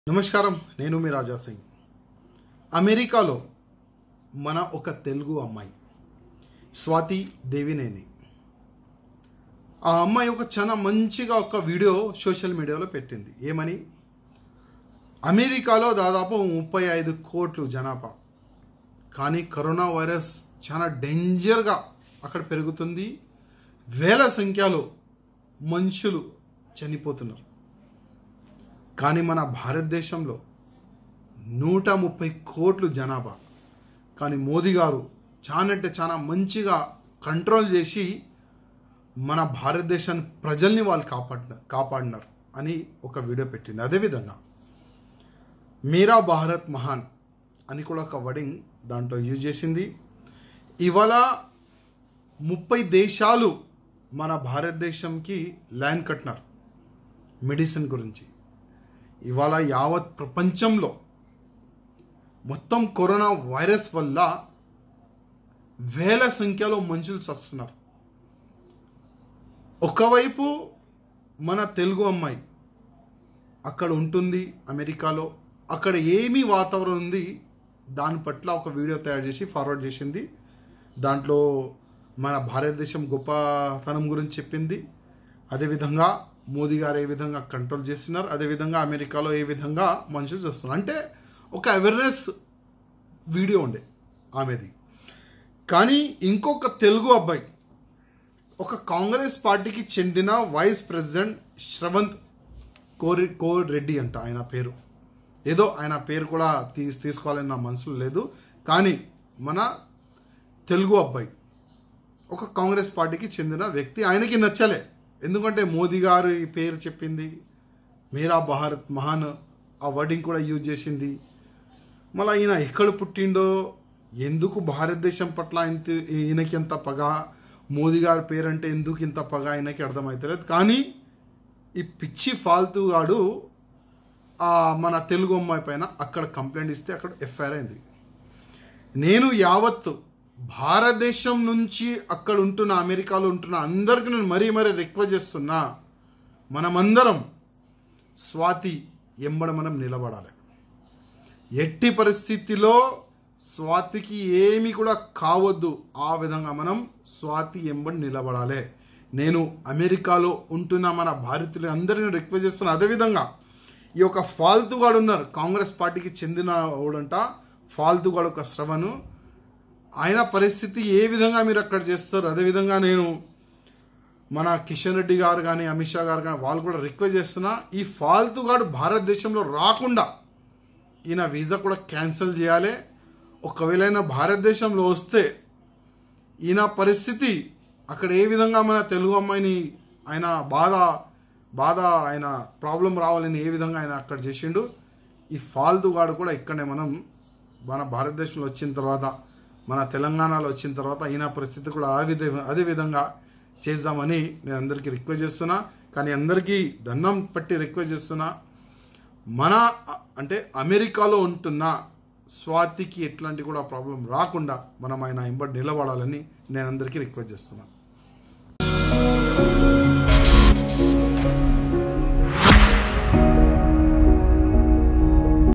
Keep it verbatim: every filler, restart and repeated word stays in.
నమస్కారం నేను మీ రాజా సింగ్ అమెరికాలో మన ఒక తెలుగు అమ్మాయి స్వాతి దేవినేని ఆ అమ్మాయి ఒక చాలా మంచిగా ఒక వీడియో సోషల్ మీడియాలో పెట్టింది. ఏమని, అమెరికాలో దాదాపు ముప్పై ఐదు కోట్లు జనాభా, కానీ కరోనా వైరస్ చాలా డేంజర్గా అక్కడ పెరుగుతుంది. వేల సంఖ్యలో మనుషులు చనిపోతున్నారు. కానీ మన భారతదేశంలో నూట ముప్పై కోట్లు జనాభా, కానీ మోదీ గారు చాలా అంటే చాలా మంచిగా కంట్రోల్ చేసి మన భారతదేశాన్ని ప్రజల్ని వాళ్ళు కాపాడిన కాపాడినారు అని ఒక వీడియో పెట్టింది. అదేవిధంగా మీరా భారత్ మహాన్ అని కూడా ఒక వర్డింగ్ దాంట్లో యూజ్ చేసింది. ఇవాళ ముప్పై దేశాలు మన భారతదేశంకి ల్యాండ్ కట్టినారు మెడిసిన్ గురించి. ఇవాళ యావత్ ప్రపంచంలో మొత్తం కరోనా వైరస్ వల్ల వేల సంఖ్యలో మనుషులు చస్తున్నారు. ఒకవైపు మన తెలుగు అమ్మాయి అక్కడ ఉంటుంది అమెరికాలో, అక్కడ ఏమి వాతావరణం ఉంది దాని పట్ల ఒక వీడియో తయారు చేసి ఫార్వర్డ్ చేసింది. దాంట్లో మన భారతదేశం గొప్పతనం గురించి చెప్పింది. అదేవిధంగా మోదీ గారు ఏ విధంగా కంట్రోల్ చేస్తున్నారు, అదేవిధంగా అమెరికాలో ఏ విధంగా మనుషులు చేస్తున్నారు అంటే ఒక అవేర్నెస్ వీడియో ఉండే ఆమెది. కానీ ఇంకొక తెలుగు అబ్బాయి, ఒక కాంగ్రెస్ పార్టీకి చెందిన వైస్ ప్రెసిడెంట్ శ్రవంత్ కోరి కోర్ రెడ్డి అంట ఆయన పేరు, ఏదో ఆయన పేరు కూడా తీ తీసుకోవాలని నా మనసులో లేదు. కానీ మన తెలుగు అబ్బాయి ఒక కాంగ్రెస్ పార్టీకి చెందిన వ్యక్తి, ఆయనకి నచ్చలే. ఎందుకంటే మోదీ గారు ఈ పేరు చెప్పింది, మీరా భారత్ మహాన్ ఆ వర్డింగ్ కూడా యూజ్ చేసింది. మళ్ళీ ఈయన ఎక్కడ పుట్టిండో, ఎందుకు భారతదేశం పట్ల ఇంత ఈయనకి ఎంత పగ, మోదీ గారి పేరు అంటే ఎందుకు ఇంత పగ ఆయనకి అర్థమవుతలేదు. కానీ ఈ పిచ్చి ఫాల్తూ గాడు మన తెలుగు అమ్మాయి పైన అక్కడ కంప్లైంట్ ఇస్తే అక్కడ ఎఫ్ఐఆర్ అయింది. నేను యావత్తు భారతదేశం నుంచి అక్కడ ఉంటున్న అమెరికాలో ఉంటున్న అందరికీ నేను మరీ మరీ రిక్వెస్ట్ చేస్తున్నా, మనమందరం స్వాతి ఎంబడ మనం నిలబడాలి. ఎట్టి పరిస్థితిలో స్వాతికి ఏమి కూడా కావద్దు, ఆ విధంగా మనం స్వాతి ఎంబడి నిలబడాలి. నేను అమెరికాలో ఉంటున్న మన భారతీయులు అందరినీ రిక్వెస్ట్ చేస్తున్నా. అదేవిధంగా ఈ యొక్క ఫాల్తుగాడు ఉన్నారు, కాంగ్రెస్ పార్టీకి చెందిన వాడంట ఫాల్తుగాడు ఒక శ్రవణ్, ఆయన పరిస్థితి ఏ విధంగా మీరు అక్కడ చేస్తారు. అదేవిధంగా నేను మన కిషన్ రెడ్డి గారు కానీ అమిత్ షా గారు కానీ వాళ్ళు కూడా రిక్వెస్ట్ చేస్తున్నా, ఈ ఫాల్తుగాడు భారతదేశంలో రాకుండా ఈయన వీసా కూడా క్యాన్సిల్ చేయాలి. ఒకవేళ ఆయన భారతదేశంలో వస్తే ఈయన పరిస్థితి అక్కడ ఏ విధంగా మన తెలుగు అమ్మాయిని ఆయన బాధ బాధ ఆయన ప్రాబ్లం రావాలని ఏ విధంగా ఆయన అక్కడ చేసిండు, ఈ ఫాల్తుగాడు కూడా ఇక్కడనే మనం మన భారతదేశంలో వచ్చిన తర్వాత మన తెలంగాణలో వచ్చిన తర్వాత ఈయన పరిస్థితి కూడా ఆ విధ అదే విధంగా చేద్దామని నేను అందరికీ రిక్వెస్ట్ చేస్తున్నా. కానీ అందరికీ దండం పట్టి రిక్వెస్ట్ చేస్తున్నా, మన అంటే అమెరికాలో ఉంటున్న స్వాతికి ఎట్లాంటి కూడా ప్రాబ్లం రాకుండా మనం ఆయన ఇంబడి నిలబడాలని నేను అందరికీ రిక్వెస్ట్ చేస్తున్నా.